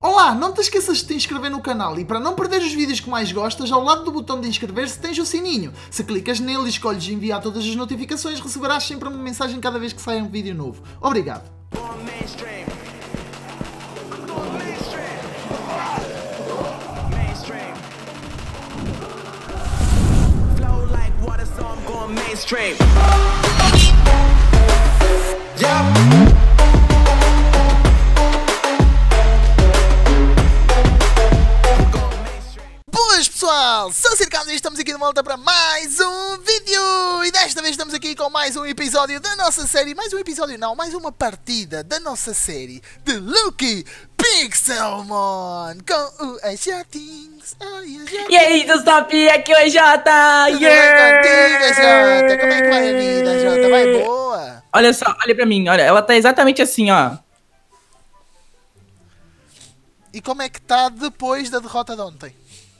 Olá, não te esqueças de te inscrever no canal e para não perder os vídeos que mais gostas, ao lado do botão de inscrever-se tens o sininho. Se clicas nele e escolhes enviar todas as notificações, receberás sempre uma mensagem cada vez que sair um vídeo novo. Obrigado. Boas pessoal, sou o Circado e estamos aqui de volta para mais um vídeo. E desta vez estamos aqui com mais um episódio da nossa série. Mais um episódio não, mais uma partida da nossa série de Lucky Pixelmon com o Ajatinhos. E aí, seus top, aqui é o Jota! Tudo bem contigo, Jota? Como é que vai a vida, Jota? Vai boa? Olha só, olha pra mim, olha, ela tá exatamente assim, ó. E como é que está depois da derrota de ontem?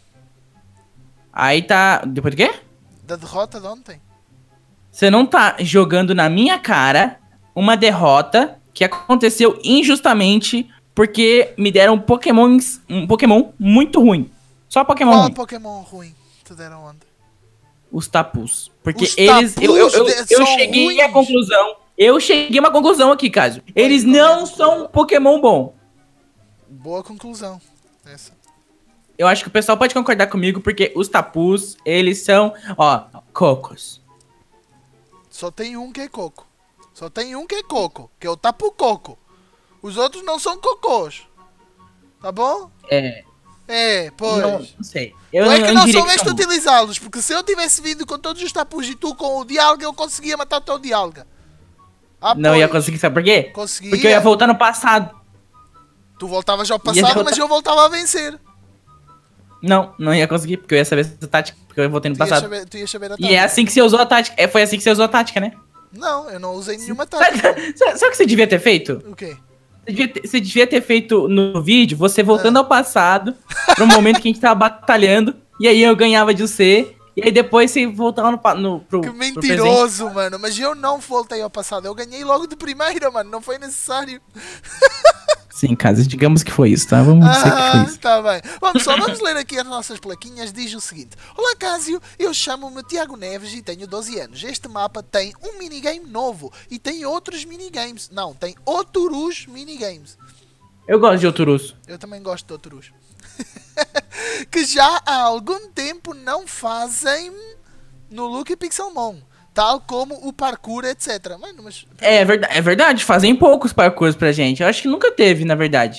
Aí tá... Depois do quê? Da derrota de ontem? Você não tá jogando na minha cara uma derrota que aconteceu injustamente porque me deram um Pokémon muito ruim. Só Pokémon Qual ruim. Pokémon ruim te deram ontem? Os Tapus. Porque Os eles... Eu são cheguei à ruins. conclusão... Eu cheguei a uma conclusão aqui, Cássio. Eles não são um Pokémon bom. Boa conclusão. Essa. Eu acho que o pessoal pode concordar comigo, porque os Tapus, eles são, ó, cocos. Só tem um que é coco. Só tem um que é coco, que é o Tapu Coco. Os outros não são cocôs. Tá bom? É, É, pois. não sei. Eu Tu é que não diria soubeste são bons. utilizá-los, porque se eu tivesse vindo com todos os Tapus e tu com o Dialga, eu conseguia matar o teu Dialga. Ah, Não pois. ia conseguir, sabe por quê? Conseguia. Porque eu ia voltar no passado. Tu voltavas ao Ia passado, voltar- mas eu voltava a vencer. Não ia conseguir, porque eu ia saber essa tática, porque eu voltei no passado. Tu ias saber a E tática. é assim que você usou a tática. Foi assim que você usou a tática, né? Não, eu não usei nenhuma Sabe, tática. sabe o que você devia ter feito? O quê? Você devia ter feito no vídeo, você voltando ao passado, pro momento que a gente tava batalhando, e aí eu ganhava de você, e aí depois você voltava pro Que presente. mentiroso, mano. Mas eu não voltei ao passado. Eu ganhei logo de primeira, mano. Não foi necessário. Sim, Cássio, digamos que foi isso, tá? Vamos dizer que foi isso. Tá bem. Vamos só, vamos ler aqui as nossas plaquinhas. Diz o seguinte: Olá, Cásio. Eu chamo-me Tiago Neves e tenho 12 anos. Este mapa tem um minigame novo e tem outros minigames. Não, tem Oturus minigames. Eu gosto de Oturus. Eu também gosto de Oturus. Que já há algum tempo não fazem no Lucky Pixelmon. Tal como o parkour, etc. Mano, mas... É verdade, fazem poucos parkours pra gente. Eu acho que nunca teve, na verdade.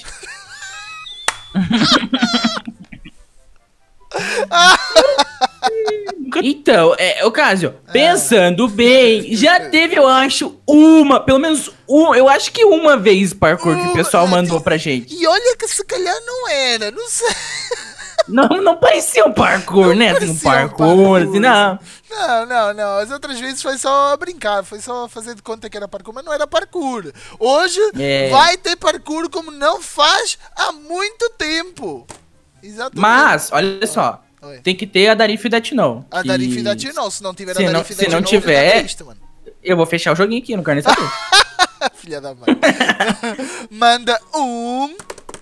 Então, Cássio, pensando bem, já teve, eu acho, pelo menos eu acho que uma vez parkour que o pessoal mandou pra gente. E olha que se calhar não era, não sei. Não parecia um parkour, né? Assim, um parkour, assim, não. Não. As outras vezes foi só brincar, foi só fazer de conta que era parkour, mas não era parkour. Hoje vai ter parkour como não faz há muito tempo. Exatamente. Mas, olha só, Oi. tem que ter a Darif e da Tino. A Darif e da Tino, se não tiver se a não- Darif e da se não Tino, tiver- tá triste, mano. Eu vou fechar o joguinho aqui, não quero nem saber. Filha da mãe. Manda um.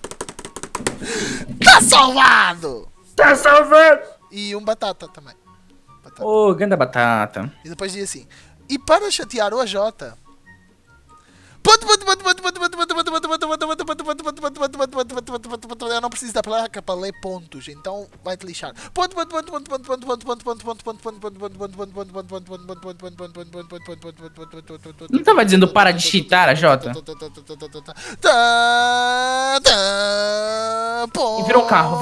Tá salvado! Tá salvando! E um batata também. Batata. Ô, ganda batata. E depois diz assim: E para chatear o AJ. Eu não preciso da placa para ler pontos, então vai te lixar. Não tava dizendo para de cheatar, a Jota? E virou um carro.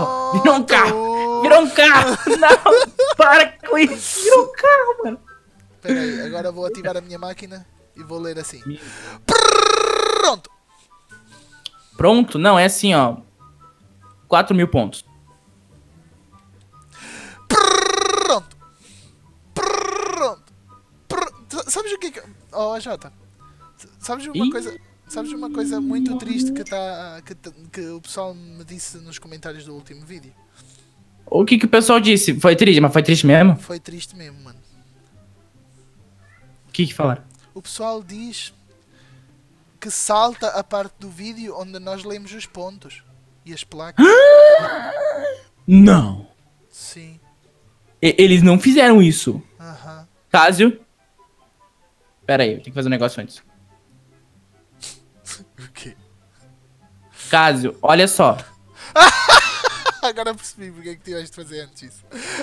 Não, para com isso. Virou um carro, mano. Espera aí, agora vou ativar a minha máquina e vou ler assim. Pronto. Pronto? Não, é assim, ó. 4.000 pontos. Pronto. Sabes o que é... Oh, Jota. Sabes uma coisa muito triste que o pessoal me disse nos comentários do último vídeo? O que o pessoal disse? Foi triste, mas foi triste mesmo? Foi triste mesmo, mano. O que falaram? O pessoal diz que salta a parte do vídeo onde nós lemos os pontos. E as placas? Não. Sim. Eles não fizeram isso. Aham. Cásio. Pera aí, eu tenho que fazer um negócio antes. O quê? Cásio, olha só. Agora eu percebi porque é que tiveste de fazer antes isso.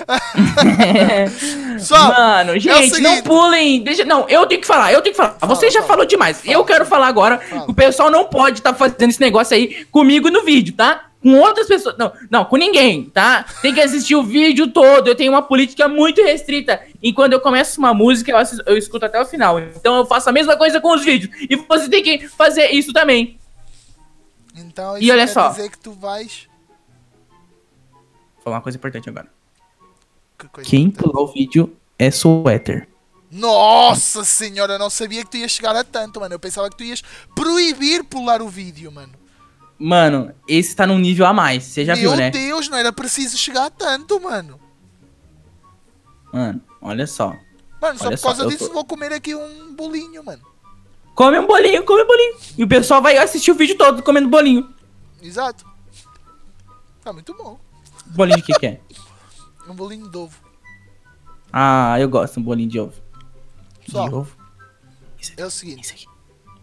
Pessoal, Mano, é o gente, seguinte. não pulem. Não, eu tenho que falar. Você já fala. falou demais. Eu quero falar agora. Fala. O pessoal não pode estar fazendo esse negócio aí comigo no vídeo, tá? Com outras pessoas. Não, com ninguém, tá? Tem que assistir o vídeo todo. Eu tenho uma política muito restrita. E quando eu começo uma música, eu escuto até o final. Então eu faço a mesma coisa com os vídeos. E você tem que fazer isso também. Então E isso olha quer só. dizer que tu vais... Vou falar uma coisa importante agora. Que coisa Quem importante. pular o vídeo é Suéter. Nossa senhora, eu não sabia que tu ias chegar a tanto, mano. Eu pensava que tu ias proibir pular o vídeo, mano. Mano, esse tá num nível a mais. Você já viu, né? Meu Deus, não era preciso chegar a tanto, mano. Mano, olha só. Mano, só Olha por causa só, eu disso tô- vou comer aqui um bolinho, mano. Come um bolinho, come um bolinho. E o pessoal vai assistir o vídeo todo comendo bolinho. Exato. Tá muito bom. Bolinho de que é? Um bolinho de ovo. Ah, eu gosto de um bolinho de ovo. Pessoal, De ovo? Isso aqui, é o seguinte. isso aqui.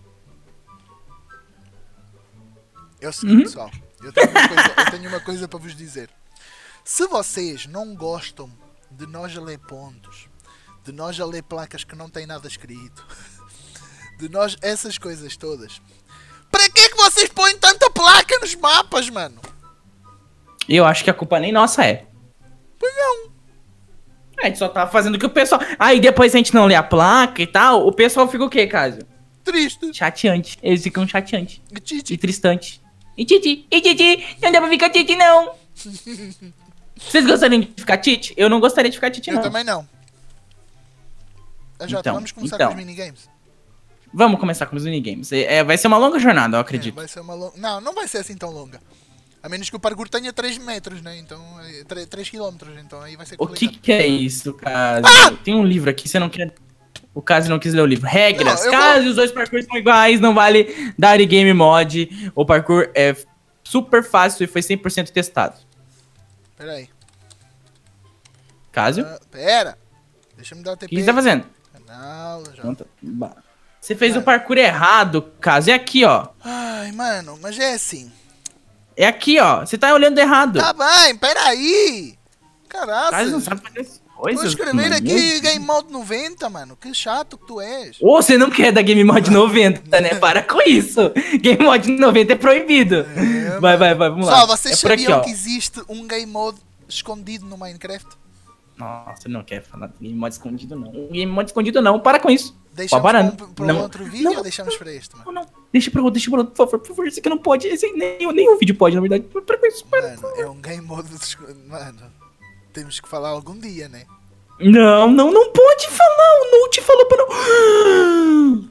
É o seguinte, pessoal. Eu tenho uma coisa para vos dizer. Se vocês não gostam de nós a ler pontos, de nós a ler placas que não têm nada escrito, de nós essas coisas todas, para que vocês põem tanta placa nos mapas, mano? Eu acho que a culpa nem nossa é. Pois não. A gente só tá fazendo o que o pessoal... Aí depois a gente não lê a placa e tal, o pessoal fica o quê, Cásio? Triste. Chateante. Eles ficam chateantes. E Titi. tristante. E titi, não dá pra ficar titi, não. Vocês gostariam de ficar titi? Eu não gostaria de ficar titi, Eu não. também não. Jota, Então, vamos começar então. com os minigames? Vamos começar com os minigames. Vai ser uma longa jornada, eu acredito. Vai ser uma longa... Não, não vai ser assim tão longa. A menos que o parkour tenha 3 metros, né? Então, 3 quilômetros, então aí vai ser O complicado. que é isso, Cásio? Ah! Tem um livro aqui, você não quer... O Cásio não quis ler o livro. Regras. Não, eu Caso os dois parkours são iguais, não vale dar game mod. O parkour é super fácil e foi 100% testado. Pera aí. Cásio? Pera. Deixa eu me dar o O TP. que você tá fazendo? Canal, já. Pronto. Você fez o parkour errado, Cásio. É aqui, ó. Ai, mano, mas é assim. É aqui, ó. Você tá olhando errado. Tá bem, pera aí. Caraca. Cásio não sabe fazer as Vou coisas, escrever mano. aqui Game Mode 90, mano. Que chato que tu és. Ou você não quer dar Game Mod 90, né? Para com isso. Game Mod 90 é proibido. Vai, vamos lá. Só, vocês É por aqui, sabiam ó. que existe um Game Mode escondido no Minecraft? Nossa, não quer falar de Game Mod escondido, não. Game Mod escondido, não. Para com isso. Deixamos parando. para Não. outro vídeo Não. ou deixamos para este, mano? Não. Deixa pra outro, por favor. Esse aqui não pode. Esse nenhum vídeo pode, na verdade. Para com isso, para. Mano, é um Game Mode... Mano, temos que falar algum dia, né? Não pode falar. O Note falou pra não.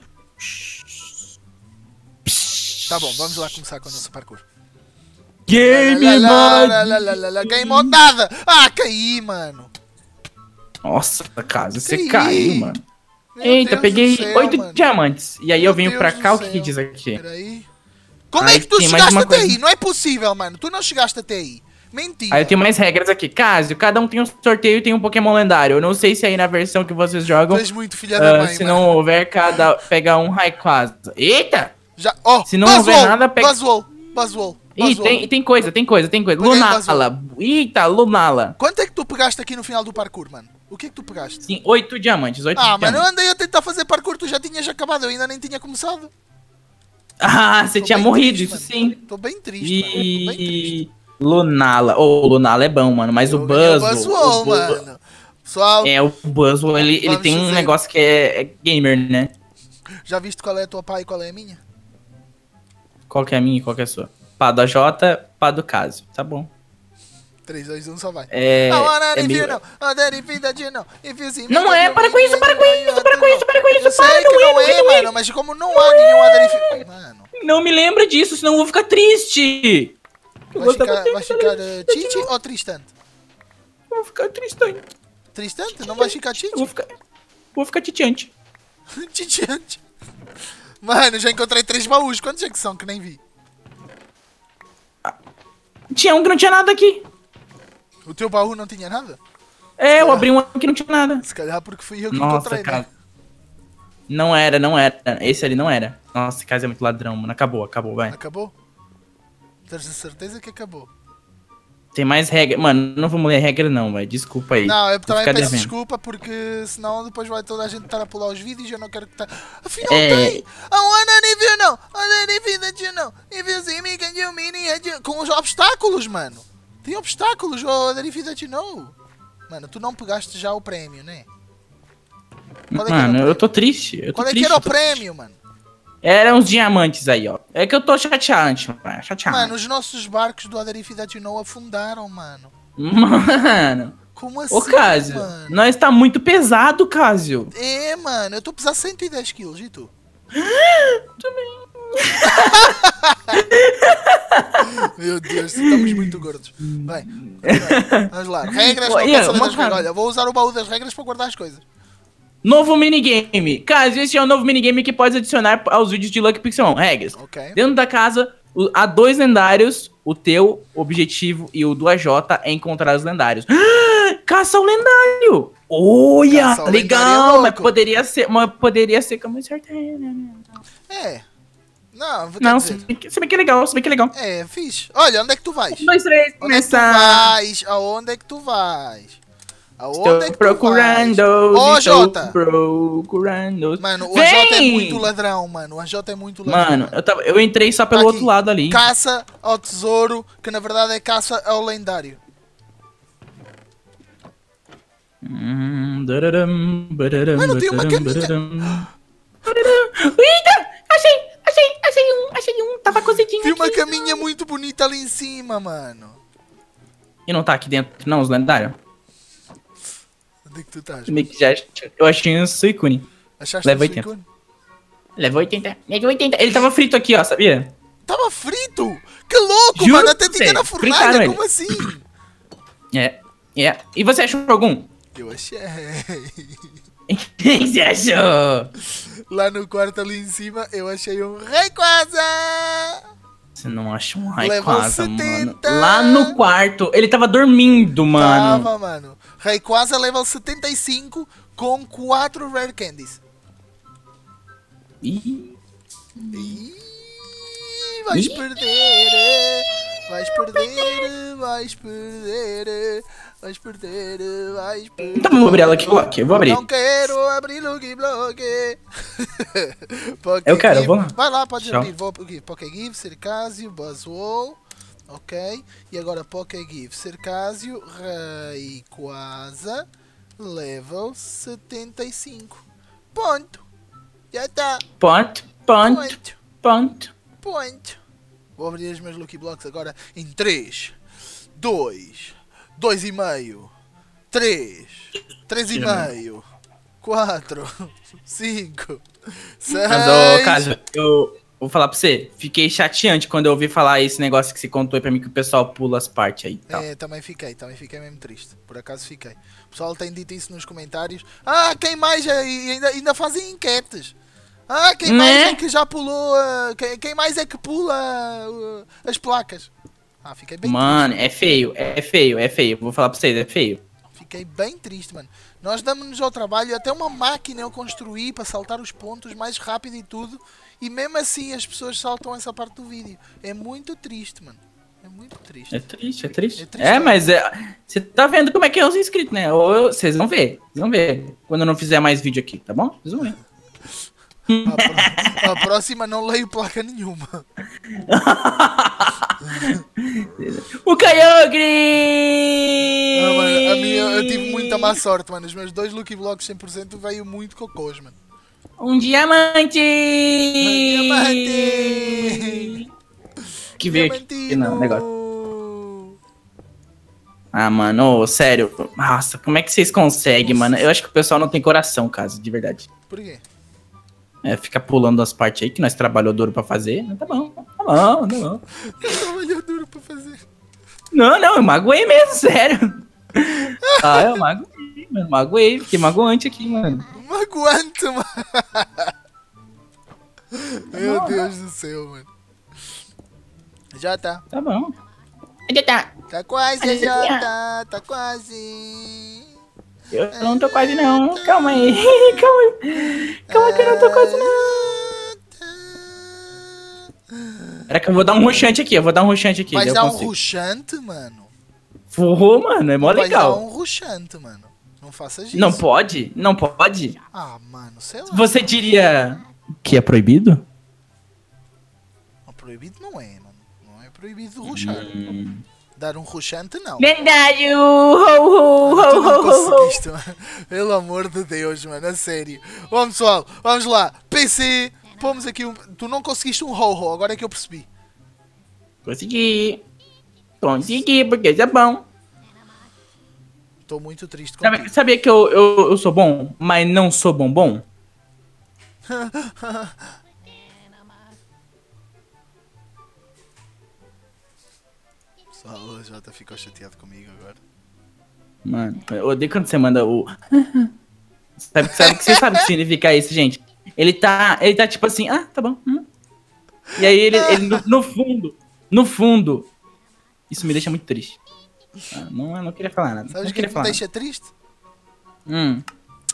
Tá bom, vamos lá começar com o nosso parkour. Game Mod. Game Mode nada! Ah, caí, mano. Nossa, Cásio, você Caí. caiu, mano. Meu Eita, Deus peguei do céu, 8 mano. diamantes. E aí Meu eu venho pra Deus cá, do o que céu. diz aqui? Peraí. Como Aí é que tu tem mais chegaste uma até coisa. aí? Não é possível, mano. Tu não chegaste até aí. Mentira. Aí eu tenho mais regras aqui. Cásio, cada um tem um sorteio e tem um Pokémon lendário. Eu não sei se aí na versão que vocês jogam, Tu és muito filha da mãe, se mano. não houver, cada pega um Rayquaza. Eita! Já, ó, Se não houver nada, pega- Buzzwole. Ih, tem coisa. Peguei Lunala. Eita, Lunala. Quanto é que tu pegaste aqui no final do parkour, mano? O que é que tu pegaste? Sim, 8 diamantes, 8 Ah, mano, eu diamantes. andei a tentar fazer parkour, tu já tinhas acabado, eu ainda nem tinha começado. Ah, você Tô tinha bem morrido, triste, isso mano. sim. Tô bem triste, mano. Tô bem triste. E... Lunala. Ô, Lunala é bom, mano, mas o Eu ganhei Buzzwole... mano. Pessoal, É, o Buzzwole, ele Vamos tem um dizer- negócio que é gamer, né? já viste qual é a tua pá e qual é a minha? Qual que é a minha e qual que é a sua? Pá do AJ, pá do Cásio. Tá bom. 3, 2, 1, só vai. É... I wanna é if meio- you know, I wanna if you know, if you see me, Não é, para com isso, para com isso, para com isso, para com isso, Eu sei para, que não não é, é, não é. mano, mas como não há nenhum other if... Mano, Não me lembra disso, senão eu vou ficar triste. Eu vai ficar Titi ou Tristante? Eu vou ficar tristante. Tristante? Não vai ficar Eu Titi? vou ficar titiante. Titiante. Mano, já encontrei 3 baús, quantos é que são que nem vi? Tinha um que não tinha nada aqui. O teu baú não tinha nada? É, eu abri um que não tinha nada. Se calhar porque fui eu que Nossa, encontrei, cara. né? Não era, não era. Esse ali não era. Nossa, esse caso é muito ladrão, mano. Acabou, vai. Acabou? Tens a certeza que acabou? Tem mais regra. Mano, não vamos ler regra não, velho. Desculpa aí. Não, eu Vou também ficar peço devendo. desculpa porque senão depois vai toda a gente estar a pular os vídeos e eu não quero que tá. Afinal É. tem! I wanna if you know, I wanna if that you know, if you see me can you mean it, com os obstáculos, mano. Tem obstáculos, oh, if that you know. Mano, tu não pegaste já o prémio, né? Qual é que era o Mano, eu prémio? tô triste. Qual é que era o prémio, mano? Eram uns diamantes aí, ó. É que eu tô chateado, mano. Chateado. Mano, os nossos barcos do Other If That You Know afundaram, mano. Mano. Como assim, Ô, Cásio. mano? Nós tá muito pesado, Cásio. É, mano, eu tô a pesar 110 quilos, e tu? Meu Deus, estamos muito gordos. Bem, vamos lá. Regras, não Olha, quero saber uma das regras. cara. Olha, vou usar o baú das regras para guardar as coisas. Novo minigame. Cásio, esse é o novo minigame que pode adicionar aos vídeos de Lucky Pixelmon. Regras. Ok. Dentro da casa, há 2 lendários. O teu objetivo e o do AJ é encontrar os lendários. Caça ao lendário! Olha, Caça ao legal! lendário é Mas louco. poderia ser como acertei, né? É. Não, quer Não, dizer, se bem que é legal, se bem que é legal. é, fixe. Olha, onde é que tu vais? 1, 2, 3, Onde é que tu começar. vais? Aonde é que tu vais? Aonde Estou é que tu procurando. vais? Ô, estou Jota! procurando. Mano, o Vem! AJ é muito ladrão, mano. O AJ é muito ladrão. Mano, eu entrei só pelo Tá outro aqui. lado ali. Caça ao tesouro, que na verdade é caça ao lendário. Mano, tem uma caminha. Eita! Achei um. Tava cozidinho Tem uma aqui. caminha muito bonita ali em cima, mano. E não tá aqui dentro, não, os lendários? Onde é que tu estás? Meio que já, eu achei um Suicune. Achaste Leva o 80. Suicune? Leva 80. Leva 80. Ele tava frito aqui, ó, sabia? Tava frito! Que louco, Juro mano! Até pra tinha você, na fritaram fornalha, ele. como assim? É. E você achou algum? Eu achei. O que você achou? Lá no quarto ali em cima, eu achei um Rayquaza! Você não achou um Level Rayquaza, mano? 70. Lá no quarto, ele tava dormindo, mano. Tava, mano. Rayquaza level 75 com 4 Rare Candies. Ih, Ih, vais Ih. perder, vais perder, vais perder, vais perder, vais perder. Então vamos abrir ela aqui, eu vou abrir. Não quero abrir o Giblock. Eu quero, vou lá. Vai lá, pode Tchau. abrir. Vou aqui. Pokégive, Sercásio, Buzzwole. Ok. E agora Pokégive, Sercásio, Rayquaza, level 75. Ponto. Já está. Ponto. Point. Vou abrir os meus Lucky Blocks agora em 3, 2, 2,5, 3, 3,5, 4, 5, 6. Mas, ô, Caso, eu vou falar pra você. Fiquei chateante quando eu ouvi falar esse negócio que você contou aí pra mim que o pessoal pula as partes aí e tal. É, também fiquei mesmo triste. Por acaso fiquei. O pessoal tem dito isso nos comentários. Ah, quem mais? E ainda fazem enquetes. Ah, quem mais Né? é que já pulou? Quem mais é que pula as placas? Ah, fiquei bem Mano, triste. é feio. Vou falar pra vocês, é feio. Fiquei bem triste, mano. Nós damos-nos ao trabalho, até uma máquina eu construí para saltar os pontos mais rápido e tudo. E mesmo assim as pessoas saltam essa parte do vídeo. É muito triste, mano. É muito triste. É triste, é triste. É triste, Mas você tá vendo como é que é os inscritos, né? Vocês vão ver, quando eu não fizer mais vídeo aqui, tá bom? Vocês vão ver. A próxima não leio placa nenhuma. O Kyogre! Ah, mano, a minha, eu tive muita má sorte, mano. Os meus 2 Lucky Blocks 100% veio muito cocôs, mano. Um diamante! Diamante! Que veio aqui Diamantino! no negócio. Ah, mano, ô, sério. Nossa, como é que vocês conseguem, mano? Eu acho que o pessoal não tem coração, caso, de verdade. Por quê? É, fica pulando as partes aí que nós trabalhamos duro pra fazer. Tá bom. Eu trabalhei duro pra fazer. Não, eu magoei mesmo, sério. Eu magoei, mano. Fiquei magoante aqui, mano. Magoante, mano. Meu Deus do céu, mano. Já tá. Tá bom. Onde tá? Tá quase, Olha, Jota. Tá quase. Eu não tô quase não. Calma aí. Calma aí. Calma que eu não tô quase não. Pera que eu vou dar um rushante aqui. Vai daí eu dar um consigo. rushante, mano? Forrou, mano. É mó Vai dar legal. um rushante, mano. Não faça isso. Não pode? Não pode? Ah, mano, sei lá. Você diria que é proibido? Não, proibido não é, mano. Não é proibido rushar. Dar um rushante, não. Lendário! Tu não conseguiste, mano. Pelo amor de Deus, mano. A sério. Vamos, pessoal. Vamos lá. PC. Pomos aqui um... Tu não conseguiste um ho-ho. Agora é que eu percebi. Consegui, porque isso é bom. Estou muito triste contigo. Sabia que eu sou bom, mas não sou bombom? Pessoal, o Jota ficou chateado comigo agora. Mano, eu odeio quando você manda o... Você sabe o que significa isso, gente? Ele tá tipo assim, ah, tá bom. E aí ele no fundo, isso me deixa muito triste. Eu não queria falar nada. Sabes Não o que é queria que me falar deixa triste? nada.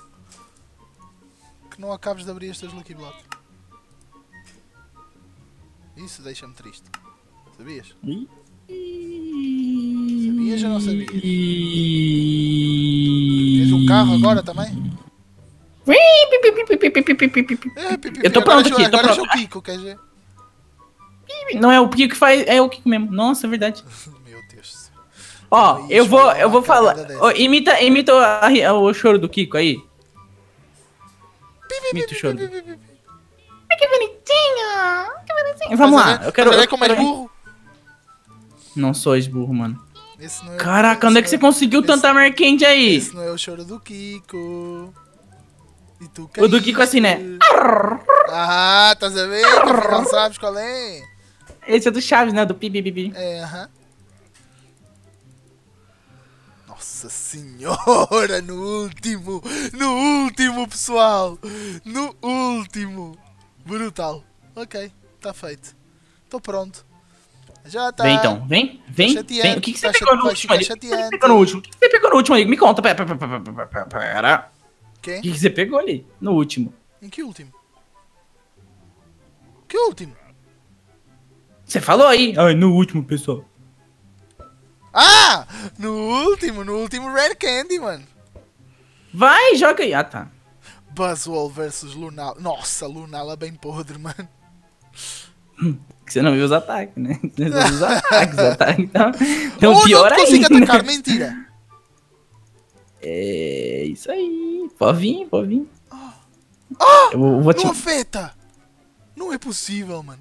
Que não acabes de abrir estas Lucky Blocks. Isso deixa-me triste. Sabias? Sabias ou não sabias? Tens um carro agora também? Eu tô pronto aqui, tô Agora pronto. é o Kiko, quer dizer? Não é o Kiko que faz, é o Kiko mesmo. Nossa, é verdade. Meu Deus do céu. Ó, Aí, eu vou uma falar. cagada dessa. Ó, imita o choro do Kiko aí. Imita o choro. Ai, que bonitinho. Que bonitinho. Vamos lá, eu quero. Mas é como és burro. Não sou burro, mano. Esse não é, Caraca, onde é que você conseguiu tanta merquente aí? Esse não é o choro do Kiko. E tu O do Kiko assim, né? Ah, estás a ver? Que não sabes qual é? Esse é do Chaves, né? Do pipi. É, aham. Nossa senhora, no último, pessoal. No último. Brutal. Ok, está feito. Estou pronto. Já está. Vem então, vem. chateante, O que você tá pegou no vai último ali? ficar O que você chateante. pegou no último? O que você pegou no último aí? Me conta, pera. Quem? O que você pegou ali? No último. Em que último? Que último? Você falou aí. Ai, no último, pessoal. Ah! No último Rare Candy, mano. Vai, joga aí. Ah, tá. Buzzwole versus Lunala. Nossa, Lunala bem podre, mano. Você não viu os ataques, né? Você não viu os ataques então Oh, pior não consigo ainda. atacar, mentira. É isso aí. Pode vir. Ah! Eu vou te... Não afeta! Não é possível, mano.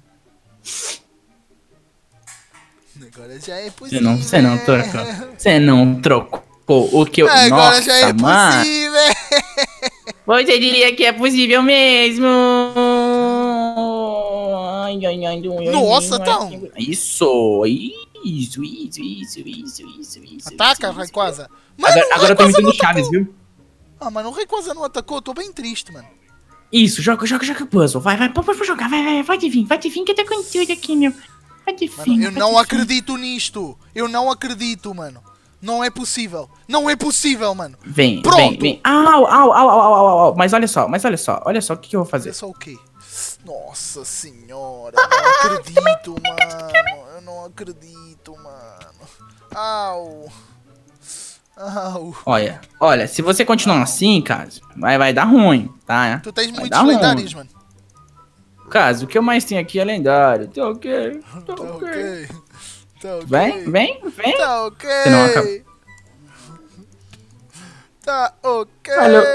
Agora já é possível. Você não trocou. Você não trocou o que eu... Agora Nossa, já é mano. possível. Você diria que é possível mesmo. Ai, Nossa, Tão. Isso. Ataca, Rayquaza. Agora eu tô imitando Chaves, viu? Ah, mano, o Rayquaza não atacou. Tô bem triste, mano. Isso, joga puzzle. Vai, pode jogar. Vai de vir que eu tô com tudo aqui, meu. Vai de Mano, vir. eu não acredito nisto. Eu não acredito, mano. Não é possível. Não é possível, mano. Vem. Pronto. Au. Mas olha só. Olha só o que eu vou fazer. Olha só o quê? Nossa senhora, eu não acredito, mano. Eu não acredito, mano. Au. Olha, se você continuar assim, Caso, vai dar ruim, tá? Tu tens Vai muitos dar ruim. lendários, mano. Caso, o que eu mais tenho aqui é lendário. Tá ok. Tá ok. Tá ok. Vem. Tá ok. Você não acaba. Tá ok.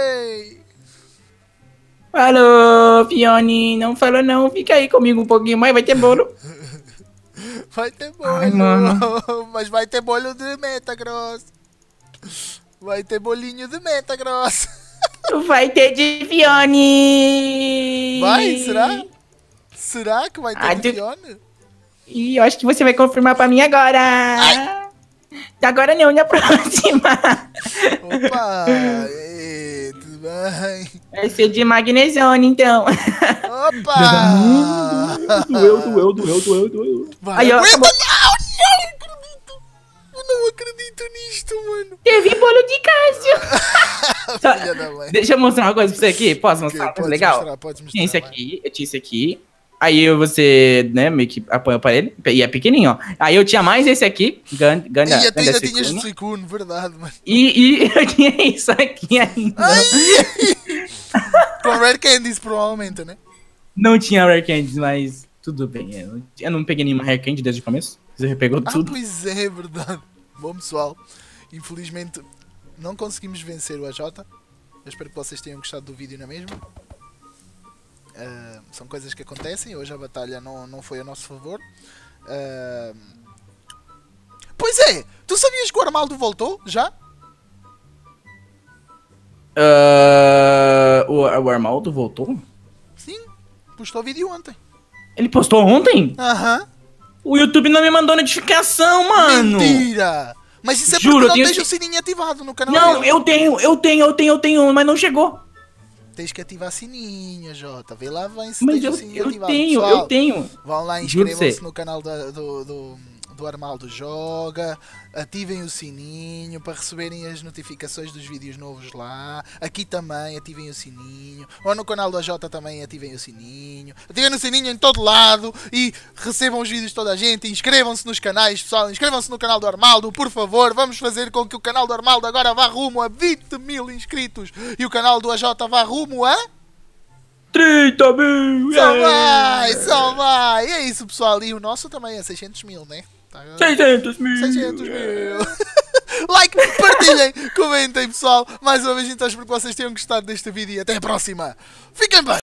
Alô, Fione, não falou não, fica aí comigo um pouquinho mais, vai ter bolo. Vai ter bolho. Ai, mano. Mas vai ter bolho de Metagross. Vai ter bolinho de Metagross. Vai ter de Fione. Vai, será? Será que vai ter de Fione? Ih, eu acho que você vai confirmar pra mim agora. Ai. Agora não, na próxima. Opa, tudo bem? Vai ser de Magnezone, então. Opa! Doeu. Vai, Aí, ó, aguenta, acabou. não acredito. teve bolo de Cássio. Filha da mãe. Deixa eu mostrar uma coisa pra você aqui. Posso mostrar uma coisa legal? Podes mostrar, Tinha esse vai. aqui, eu tinha esse aqui. Aí você, né, meio que apanha o aparelho. E é pequenininho, ó. Aí eu tinha mais esse aqui. E tu ainda tinhas Suicune. Suicune, verdade, mano. E eu tinha isso aqui ainda. Com Rare Candies, provavelmente, né? Não tinha Rare Candies, mas tudo bem. Eu não peguei nenhuma Rare Candy desde o começo. Você já pegou tudo. Pois é, verdade. Bom, pessoal, infelizmente não conseguimos vencer o AJ. Eu espero que vocês tenham gostado do vídeo na mesma. São coisas que acontecem. Hoje a batalha não foi a nosso favor. Pois é, tu sabias que o Armaldo voltou já? O Armaldo voltou? Sim, postou vídeo ontem. Ele postou ontem? Aham. O YouTube não me mandou notificação, mano. Mentira! Mas isso é porque Juro, eu não tenho tens que- o sininho ativado no canal Não, dele. eu tenho, mas não chegou. Tens que ativar sininho, Jota. Vê lá, vem se Mas tens eu, o sininho eu ativado. tenho, Pessoal, eu tenho. vão lá, Juro inscrevam-se você. no canal do Armaldo Joga, ativem o sininho para receberem as notificações dos vídeos novos lá. Aqui também ativem o sininho. Ou no canal da Jota também ativem o sininho. Ativem o sininho em todo lado e recebam os vídeos de toda a gente. Inscrevam-se nos canais, pessoal. Inscrevam-se no canal do Armaldo, por favor. Vamos fazer com que o canal do Armaldo agora vá rumo a 20 mil inscritos e o canal do AJ vá rumo a... 30 mil! Só vai! E é isso, pessoal. E o nosso também é 600 mil, né? 600 mil! 600 mil! Like, partilhem, comentem, pessoal. Mais uma vez, então, espero que vocês tenham gostado deste vídeo e até a próxima. Fiquem bem!